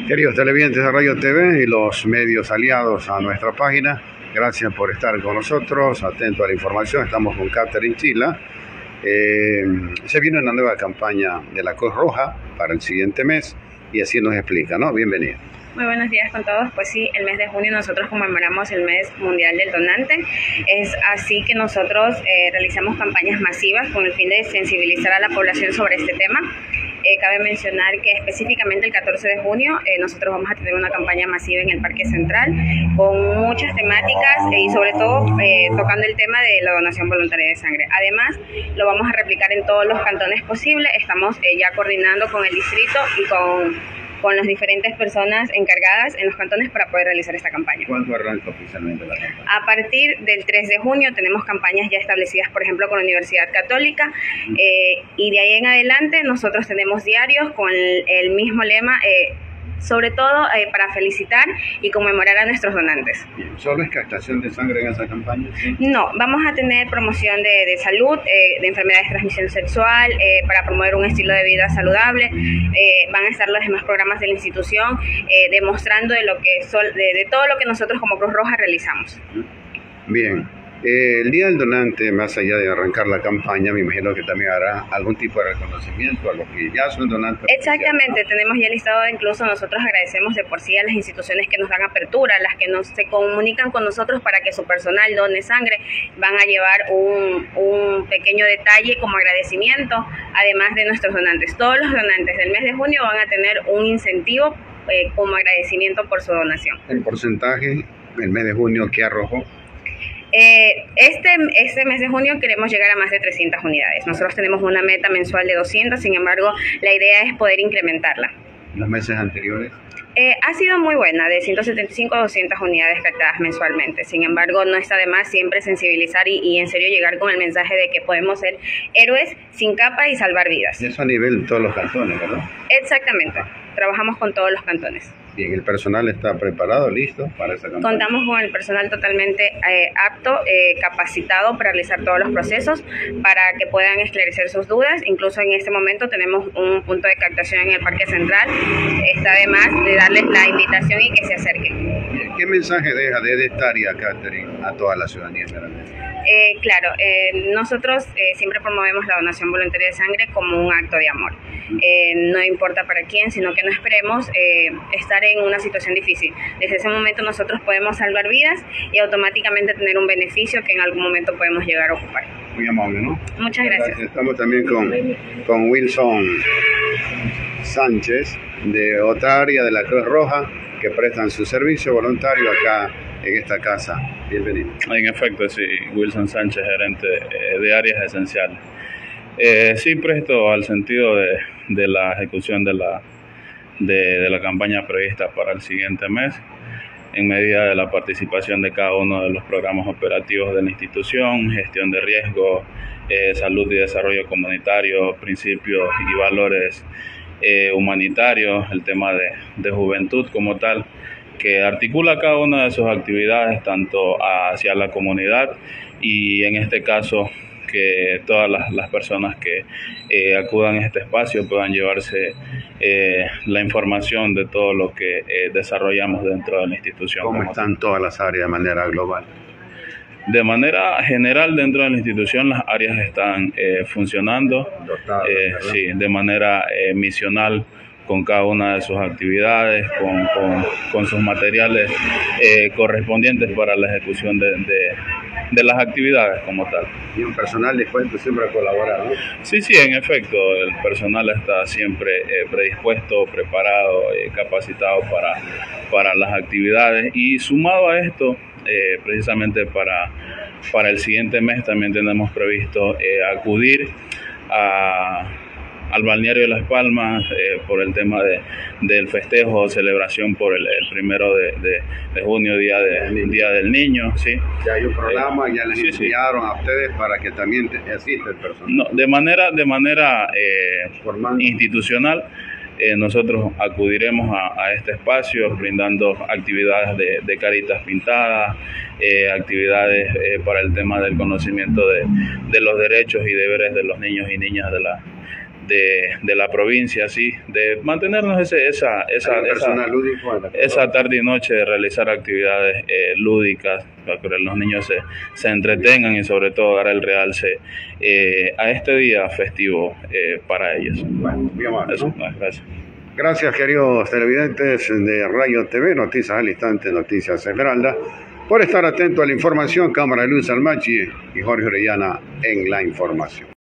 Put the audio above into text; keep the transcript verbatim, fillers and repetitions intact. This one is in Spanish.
Queridos televidentes de Radio T V y los medios aliados a nuestra página, gracias por estar con nosotros, atento a la información. Estamos con Catherine Chila. Eh, se viene una nueva campaña de la Cruz Roja para el siguiente mes y así nos explica, ¿no? Bienvenida. Muy buenos días con todos. Pues sí, el mes de junio nosotros conmemoramos el mes mundial del donante. Es así que nosotros eh, realizamos campañas masivas con el fin de sensibilizar a la población sobre este tema. Eh, cabe mencionar que específicamente el catorce de junio eh, nosotros vamos a tener una campaña masiva en el Parque Central con muchas temáticas eh, y sobre todo eh, tocando el tema de la donación voluntaria de sangre. Además, lo vamos a replicar en todos los cantones posibles. Estamos eh, ya coordinando con el distrito y con... con las diferentes personas encargadas en los cantones para poder realizar esta campaña. ¿Cuándo arranca oficialmente la campaña? A partir del tres de junio tenemos campañas ya establecidas, por ejemplo, con la Universidad Católica, eh, y de ahí en adelante nosotros tenemos diarios con el, el mismo lema, eh, sobre todo eh, para felicitar y conmemorar a nuestros donantes. Bien. ¿Solo es captación de sangre en esa campaña? ¿Sí? No, vamos a tener promoción de, de salud, eh, de enfermedades de transmisión sexual, eh, para promover un estilo de vida saludable. Eh, van a estar los demás programas de la institución eh, demostrando de, lo que sol, de, de todo lo que nosotros como Cruz Roja realizamos. Bien. Eh, el Día del Donante, más allá de arrancar la campaña, me imagino que también hará algún tipo de reconocimiento a los que ya son donantes. Exactamente, ¿no? Tenemos ya listado, incluso nosotros agradecemos de por sí a las instituciones que nos dan apertura, las que nos se comunican con nosotros para que su personal done sangre, van a llevar un, un pequeño detalle como agradecimiento, además de nuestros donantes. Todos los donantes del mes de junio van a tener un incentivo eh, como agradecimiento por su donación. ¿El porcentaje, el mes de junio, qué arrojó? Eh, este, este mes de junio queremos llegar a más de trescientas unidades. Nosotros tenemos una meta mensual de doscientas, sin embargo, la idea es poder incrementarla. ¿Los meses anteriores? Eh, ha sido muy buena, de ciento setenta y cinco a doscientas unidades captadas mensualmente. Sin embargo, no está de más siempre sensibilizar y, y en serio llegar con el mensaje de que podemos ser héroes sin capa y salvar vidas. Eso a nivel de todos los cantones, ¿verdad? Exactamente. Trabajamos con todos los cantones. Bien, ¿el personal está preparado, listo para esa campaña? Contamos con el personal totalmente eh, apto, eh, capacitado para realizar todos los procesos, para que puedan esclarecer sus dudas. Incluso en este momento tenemos un punto de captación en el Parque Central. Está de más de darles la invitación y que se acerquen. Bien, ¿qué mensaje deja desde esta área, Catherine, a toda la ciudadanía generalmente? Eh, claro, eh, nosotros eh, siempre promovemos la donación voluntaria de sangre como un acto de amor. Eh, no importa para quién, sino que no esperemos eh, estar en una situación difícil. Desde ese momento nosotros podemos salvar vidas y automáticamente tener un beneficio que en algún momento podemos llegar a ocupar. Muy amable, ¿no? Muchas gracias. gracias. Estamos también con, con Wilson Sánchez, de otra área de la Cruz Roja, que prestan su servicio voluntario acá en esta casa. Bienvenido. En efecto, sí, Wilson Sánchez, gerente de áreas esenciales. Eh, sí, presto al sentido de, de la ejecución de la, de, de la campaña prevista para el siguiente mes, en medida de la participación de cada uno de los programas operativos de la institución, gestión de riesgo, eh, salud y desarrollo comunitario, principios y valores eh, humanitarios, el tema de, de juventud como tal, que articula cada una de sus actividades tanto hacia la comunidad y en este caso que todas las, las personas que eh, acudan a este espacio puedan llevarse eh, la información de todo lo que eh, desarrollamos dentro de la institución. ¿Cómo están todas las áreas de manera global? De manera general dentro de la institución las áreas están eh, funcionando Dotadas, eh, sí, de manera eh, misional, con cada una de sus actividades, con, con, con sus materiales eh, correspondientes para la ejecución de, de, de las actividades como tal. Y un personal dispuesto siempre a colaborar, ¿no? Sí, sí, en efecto, el personal está siempre eh, predispuesto, preparado, eh, capacitado para, para las actividades y sumado a esto, eh, precisamente para, para el siguiente mes también tenemos previsto eh, acudir a... al balneario de Las Palmas eh, por el tema de, del festejo o celebración por el, el primero de, de, de junio, día, de, día del niño, ¿sí? Ya hay un programa, eh, ya les sí, enviaron sí. a ustedes para que también asista el personal. No, de manera, de manera eh, institucional, eh, nosotros acudiremos a, a este espacio brindando actividades de, de caritas pintadas, eh, actividades eh, para el tema del conocimiento de, de los derechos y deberes de los niños y niñas de la de, de la provincia, así, de mantenernos ese, esa, esa, esa, lúdico, esa tarde y noche de realizar actividades eh, lúdicas para que los niños se, se entretengan y sobre todo dar el realce eh, a este día festivo eh, para ellos. Bueno, muy amable, Eso, ¿no? Gracias. Gracias, queridos televidentes de Rayo T V, Noticias al Instante, Noticias Esmeralda, por estar atento a la información. Cámara de Luis Almachi y Jorge Orellana en la información.